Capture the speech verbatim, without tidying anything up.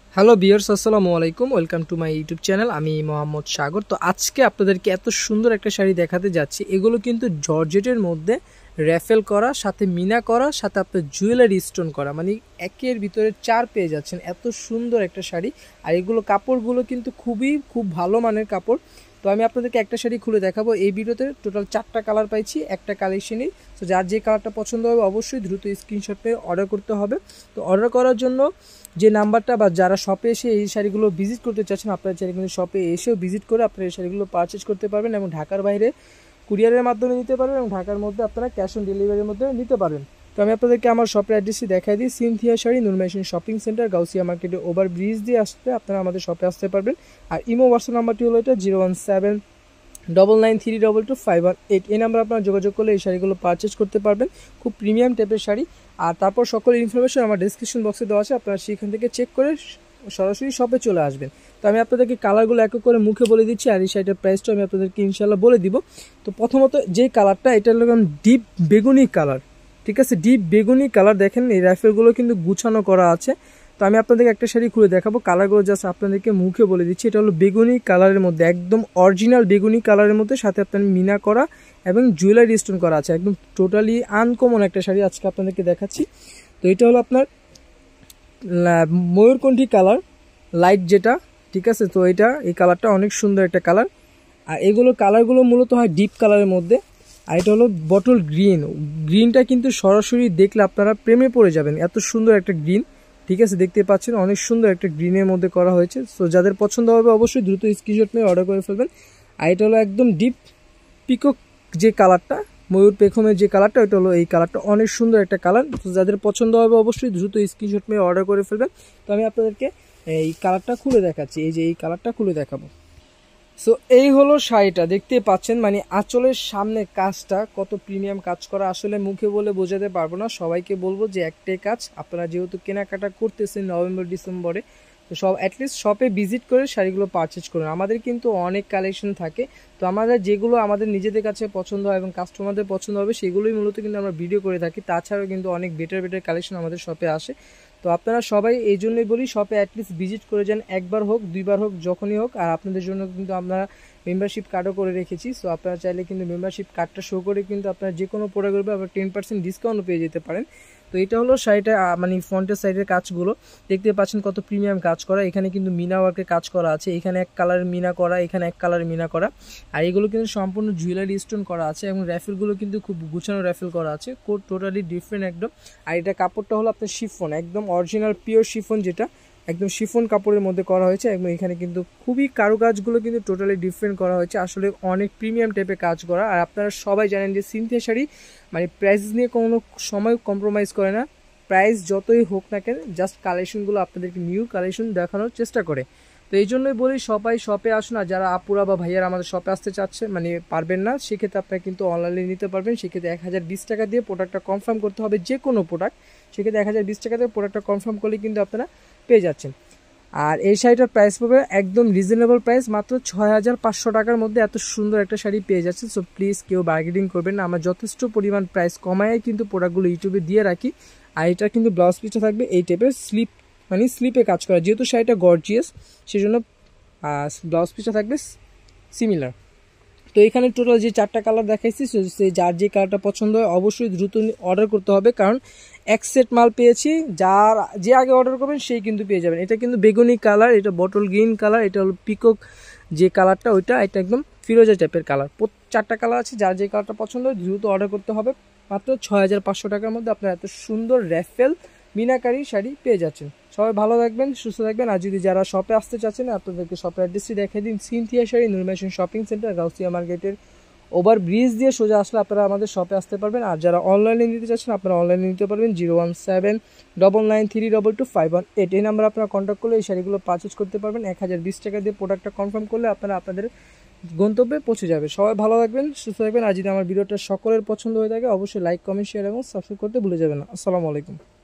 Hello viewers, আসসালামু আলাইকুম। Welcome to my YouTube channel. আমি মোহাম্মদ সাগর। তো আজকে আপনাদেরকে এত সুন্দর একটা শাড়ি দেখাতে যাচ্ছি। এগুলো কিন্তু জর্জেটের মধ্যে র্যাফেল করা, সাথে মিনা করা, সাথে আপনার জুয়েলারি স্টোন করা, মানে একের ভিতরে চার পেয়ে যাচ্ছেন। এত সুন্দর একটা শাড়ি। আর এগুলো কাপড়গুলো কিন্তু খুবই খুব ভালো মানের কাপড়। তো আমি আপনাদেরকে একটা শাড়ি খুলে দেখাবো। এই ভিডিওতে টোটাল চারটা কালার পাইছি একটা কালেকশনই। তো যার যে কালারটা পছন্দ হবে অবশ্যই দ্রুত স্ক্রিনশট পেয়ে অর্ডার করতে হবে। তো অর্ডার করার জন্য যে নাম্বারটা, বা যারা শপে এসে এই শাড়িগুলো ভিজিট করতে চাচ্ছেন, আপনারা চাইলে কিন্তু শপে এসেও ভিজিট করে আপনারা এই শাড়িগুলো পারচেজ করতে পারবেন, এবং ঢাকার বাইরে কুরিয়ারের মাধ্যমে নিতে পারবেন, এবং ঢাকার মধ্যে আপনারা ক্যাশ অন ডেলিভারির মধ্যে নিতে পারবেন। তো আমি আপনাদেরকে আমার শপের অ্যাড্রেসটি দেখাই দিই। Cynthia sari, Noor machine shopping center, Gausia মার্কেটে ওভার ব্রিজ দিয়ে আসতে আপনারা আমাদের শপে আসতে পারবেন। আর ইমো হোয়াটসঅ্যাপ নাম্বারটি হলো এটা zero one seven double nine three double two five one eight. এই নাম্বার আপনারা যোগাযোগ করলে এই শাড়িগুলো পারচেজ করতে পারবেন। খুব প্রিমিয়াম টাইপের শাড়ি। আর তারপর সকল ইনফরমেশন আমার ডিসক্রিপশন বক্সে দেওয়া আছে, আপনারা সেখান থেকে চেক করে সরাসরি শপে চলে আসবেন। তো আমি আপনাদেরকে কালারগুলো এক এক করে মুখে বলে দিচ্ছি, আর এই শাড়িটার প্রাইসটা আমি আপনাদেরকে ইনশাল্লাহ বলে দিব। তো প্রথমত যে কালারটা, এটা হলো ডিপ বেগুনি কালার, ঠিক আছে? ডিপ বেগুনি কালার। দেখেন এই রাইফেলগুলো কিন্তু গুছানো করা আছে। তো আমি আপনাদেরকে একটা শাড়ি খুলে দেখাবো, কালারগুলো জাস্ট আপনাদেরকে মুখে বলে দিচ্ছি। এটা হলো বেগুনি কালারের মধ্যে, একদম অরিজিনাল বেগুনি কালারের মধ্যে, সাথে আপনার মিনা করা এবং জুয়েলারি স্টোন করা আছে। একদম টোটালি আনকমন একটা শাড়ি আজকে আপনাদেরকে দেখাচ্ছি। তো এটা হলো আপনার ময়ূরকণ্ঠী কালার, লাইট যেটা, ঠিক আছে? তো এটা এই কালারটা অনেক সুন্দর একটা কালার। আর এগুলো কালারগুলো মূলত হয় ডিপ কালারের মধ্যে। আর এটা হলো বটল গ্রিন। গ্রিনটা কিন্তু সরাসরি দেখলে আপনারা প্রেমে পড়ে যাবেন, এত সুন্দর একটা গ্রিন, ঠিক আছে? দেখতে পাচ্ছেন অনেক সুন্দর একটা গ্রিনের মধ্যে করা হয়েছে। সো যাদের পছন্দ হবে অবশ্যই দ্রুত স্ক্রিনশট নিয়ে অর্ডার করে ফেলবেন। আর এটা হলো একদম ডিপ পিকক যে কালারটা, ময়ূর পেখমের যে কালারটা, ওইটা হলো এই কালারটা, অনেক সুন্দর একটা কালার। তো যাদের পছন্দ হবে অবশ্যই দ্রুত স্ক্রিনশট নিয়ে অর্ডার করে ফেলবেন। তো আমি আপনাদেরকে এই কালারটা খুলে দেখাচ্ছি, এই যে এই কালারটা খুলে দেখাবো। সো এই হলো শাড়িটা, দেখতে পাচ্ছেন মানে আঁচলের সামনে কাজটা কত প্রিমিয়াম কাজ করা, আসলে মুখে বলে বোঝাতে পারবো না। সবাইকে বলবো যে একটাই কাজ, আপনারা যেহেতু কেনাকাটা করতেছেন নভেম্বর ডিসেম্বরে, তো সব অ্যাটলিস্ট শপে ভিজিট করে শাড়িগুলো পারচেজ করুন। আমাদের কিন্তু অনেক কালেকশন থাকে। তো আমাদের যেগুলো আমাদের নিজেদের কাছে পছন্দ হয় এবং কাস্টমারদের পছন্দ হবে সেগুলোই মূলত কিন্তু আমরা ভিডিও করে থাকি। তাছাড়াও কিন্তু অনেক বেটার বেটার কালেকশন আমাদের শপে আসে। তো আপনারা সবাই এই জন্যই বলি শপে অ্যাটলিস্ট ভিজিট করে যান, একবার হোক দুইবার হোক যখনই হোক। আর আপনাদের জন্য কিন্তু আমরা মেম্বারশিপ কার্ডও করে রেখেছি। সো আপনারা চাইলে কিন্তু মেম্বারশিপ কার্ডটা শো করে কিন্তু আপনারা যে কোনো প্রোডাক্টের উপর আবার টেন পার্সেন্ট ডিসকাউন্টও পেয়ে যেতে পারেন। তো এটা হলো শাড়িটা, মানে ফ্রন্টের সাইডের কাজগুলো দেখতে পাচ্ছেন কত প্রিমিয়াম কাজ করা। এখানে কিন্তু মিনা ওয়ার্কের কাজ করা আছে, এখানে এক কালার মিনা করা, এখানে এক কালার মিনা করা। আর এগুলো কিন্তু সম্পূর্ণ জুয়েলারি স্টোন করা আছে, এবং র্যাফেলগুলো কিন্তু খুব গুছানো র্যাফেল করা আছে, কোড টোটালি ডিফারেন্ট একদম। আর এটা কাপড়টা হলো আপনার শিফন, একদম অরিজিনাল পিওর শিফন, যেটা একদম শিফন কাপড়ের মধ্যে করা হয়েছে। এবং এখানে কিন্তু খুবই কারুকাজগুলো কিন্তু টোটালি ডিফারেন্ট করা হয়েছে, আসলে অনেক প্রিমিয়াম টাইপের কাজ করা। আর আপনারা সবাই জানেন যে সিনথিয়া শাড়ি মানে প্রাইস নিয়ে কোনো সময় কম্প্রোমাইজ করে না, প্রাইস যতই হোক না কেন, জাস্ট কালেকশনগুলো আপনাদেরকে নিউ কালেকশন দেখানোর চেষ্টা করে। তো এই জন্যই বলি সবাই শপে আসুন। আর যারা আপুরা বা ভাইয়ারা আমাদের শপে আসতে চাচ্ছে, মানে পারবেন না, সেক্ষেত্রে আপনারা কিন্তু অনলাইনে নিতে পারবেন। সেক্ষেত্রে এক হাজার বিশ টাকা দিয়ে প্রোডাক্টটা কনফার্ম করতে হবে, যে কোনো প্রোডাক্ট। সেক্ষেত্রে এক হাজার বিশ টাকা দিয়ে প্রোডাক্টটা কনফার্ম করলে কিন্তু আপনারা পেয়ে যাচ্ছেন। আর এই শাড়িটার প্রাইস পাবে একদম রিজনেবল প্রাইস, মাত্র ছয় হাজার পাঁচশো টাকার মধ্যে এত সুন্দর একটা শাড়ি পেয়ে যাচ্ছে। সো প্লিজ কেউ বার্গেনিং করবেন না, আমরা যথেষ্ট পরিমাণ প্রাইস কমায় কিন্তু প্রোডাক্টগুলো ইউটিউবে দিয়ে রাখি। আর এটা কিন্তু ব্লাউজ পিসটা থাকবে এই টাইপের স্লিপ, মানে স্লিপে কাজ করা, যেহেতু শাড়িটা গর্জিয়াস সেজন্য ব্লাউজ পিসটা থাকবে সিমিলার। তো এখানে টোটাল যে চারটা কালার দেখাইছি, সেই যার যে কালারটা পছন্দ হয় অবশ্যই দ্রুত অর্ডার করতে হবে, কারণ এক সেট মাল পেয়েছি, যার যে আগে অর্ডার করবেন সেই কিন্তু পেয়ে যাবেন। এটা কিন্তু বেগুনি কালার, এটা বটল গ্রিন কালার, এটা হলো পিকক যে কালারটা ওইটা, এটা একদম ফিরোজা টাইপের কালার। চারটা কালার আছে, যার যে কালারটা পছন্দ হয় দ্রুত অর্ডার করতে হবে। মাত্র ছয় হাজার পাঁচশো টাকার মধ্যে আপনারা এত সুন্দর র্যাফেল মিনাকারি শাড়ি পেয়ে যাচ্ছেন। সবাই ভালো থাকবেন, সুস্থ থাকবেন। আর যদি যারা শপে আসতে চাচ্ছেন আপনাদেরকে শপের অ্যাড্রেসটি দেখাই দিন। Cynthia sari, Noor machine shopping center, Gausia মার্কেটের ওভার ব্রিজ দিয়ে সোজা আসলে আপনারা আমাদের শপে আসতে পারবেন। আর যারা অনলাইনে নিতে চাচ্ছেন আপনারা অনলাইনে নিতে পারবেন zero one seven double nine three double two five one eight. এই নাম্বার আপনারা কন্ট্যাক্ট করলে এই শাড়িগুলো পারচেজ করতে পারবেন। এক হাজার বিশ টাকা দিয়ে প্রোডাক্টটা কনফার্ম করলে আপনারা আপনাদের গন্তব্যে পৌঁছে যাবে। সবাই ভালো থাকবেন, সুস্থ থাকবেন। আর যদি আমার ভিডিওটা সকলের পছন্দ হয়ে থাকে অবশ্যই লাইক, কমেন্ট, শেয়ার এবং সাবস্ক্রাইব করতে ভুলে যাবেন না। আসসালামু আলাইকুম।